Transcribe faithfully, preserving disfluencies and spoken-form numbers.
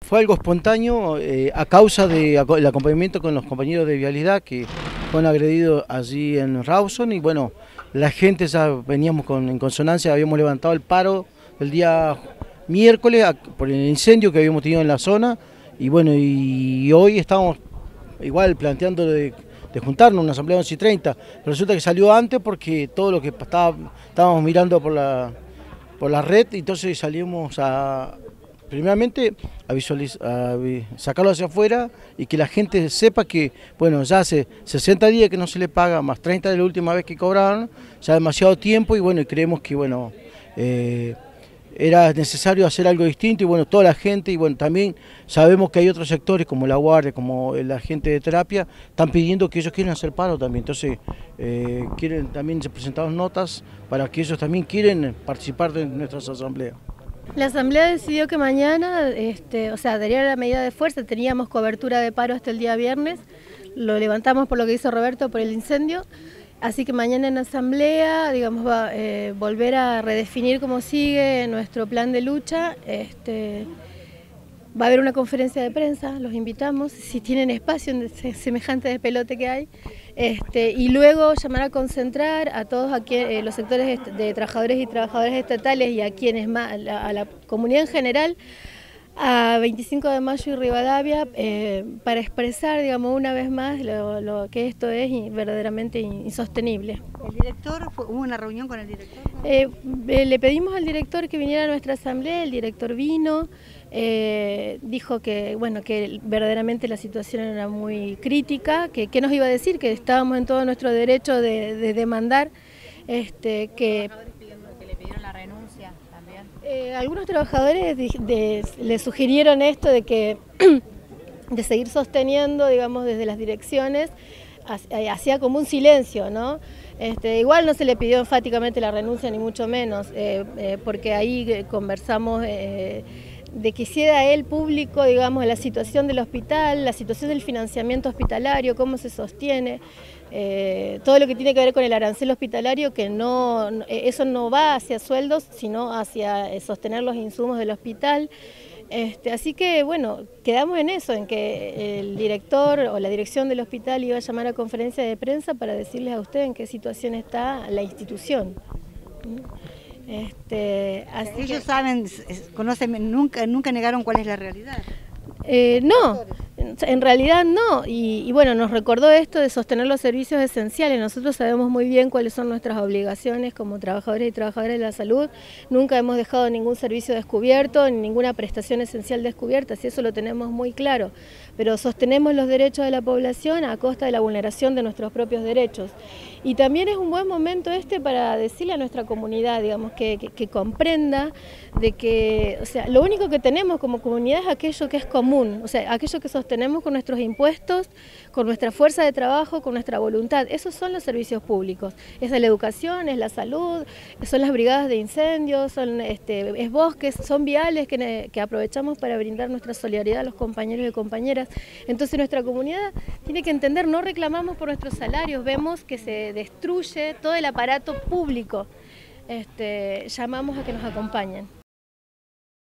fue algo espontáneo eh, a causa del acompañamiento con los compañeros de vialidad que fueron agredidos allí en Rawson y bueno, la gente ya veníamos con, en consonancia, habíamos levantado el paro el día miércoles a, por el incendio que habíamos tenido en la zona y bueno, y, y hoy estamos igual planteando de, de juntarnos una asamblea once y treinta, pero resulta que salió antes porque todo lo que estaba, estábamos mirando por la, por la red, entonces salimos a... Primeramente, a, visualizar, a sacarlo hacia afuera y que la gente sepa que, bueno, ya hace sesenta días que no se le paga, más treinta de la última vez que cobraron, ya demasiado tiempo y bueno, y creemos que, bueno, eh, era necesario hacer algo distinto y bueno, toda la gente y bueno, también sabemos que hay otros sectores como la guardia, como la gente de terapia, están pidiendo que ellos quieren hacer paro también, entonces eh, quieren también se presentaron notas para que ellos también quieren participar de nuestras asambleas. La asamblea decidió que mañana, este, o sea, adherir a la medida de fuerza, teníamos cobertura de paro hasta el día viernes, lo levantamos por lo que hizo Roberto por el incendio, así que mañana en asamblea, digamos, va a eh, volver a redefinir cómo sigue nuestro plan de lucha. Este, va a haber una conferencia de prensa, los invitamos, si tienen espacio en semejante despelote que hay, este, y luego llamar a concentrar a todos aquí, eh, los sectores de trabajadores y trabajadoras estatales y a quienes más, a la, a la comunidad en general, a veinticinco de mayo y Rivadavia, eh, para expresar, digamos, una vez más lo, lo que esto es verdaderamente insostenible. ¿El director, hubo una reunión con el director? Eh, eh, le pedimos al director que viniera a nuestra asamblea, el director vino, eh, dijo que, bueno, que verdaderamente la situación era muy crítica, que, que nos iba a decir que estábamos en todo nuestro derecho de, de demandar, este, que... que le pidieron la renuncia también. Eh, algunos trabajadores de, de, le sugirieron esto de que de seguir sosteniendo, digamos, desde las direcciones, hacía como un silencio, ¿no? Este, igual no se le pidió enfáticamente la renuncia, ni mucho menos, eh, eh, porque ahí conversamos eh, de que hiciera él público, digamos, la situación del hospital, la situación del financiamiento hospitalario, cómo se sostiene, eh, todo lo que tiene que ver con el arancel hospitalario, que no, eso no va hacia sueldos, sino hacia eh, sostener los insumos del hospital. Este, así que bueno, quedamos en eso, en que el director o la dirección del hospital iba a llamar a conferencia de prensa para decirles a ustedes en qué situación está la institución. Este, así Ellos que, saben, conocen, nunca, nunca negaron cuál es la realidad. Eh, no, en realidad no, y, y bueno, nos recordó esto de sostener los servicios esenciales. Nosotros sabemos muy bien cuáles son nuestras obligaciones como trabajadores y trabajadoras de la salud. Nunca hemos dejado ningún servicio descubierto, ni ninguna prestación esencial descubierta, así eso lo tenemos muy claro. Pero sostenemos los derechos de la población a costa de la vulneración de nuestros propios derechos. Y también es un buen momento este para decirle a nuestra comunidad, digamos, que, que, que comprenda de que, o sea, lo único que tenemos como comunidad es aquello que es común, o sea, aquello que sostenemos con nuestros impuestos, con nuestra fuerza de trabajo, con nuestra voluntad. Esos son los servicios públicos. Es la educación, es la salud, son las brigadas de incendios, son, este, es bosques, son viales que, que aprovechamos para brindar nuestra solidaridad a los compañeros y compañeras. Entonces nuestra comunidad tiene que entender, no reclamamos por nuestros salarios, vemos que se destruye todo el aparato público. Este, llamamos a que nos acompañen.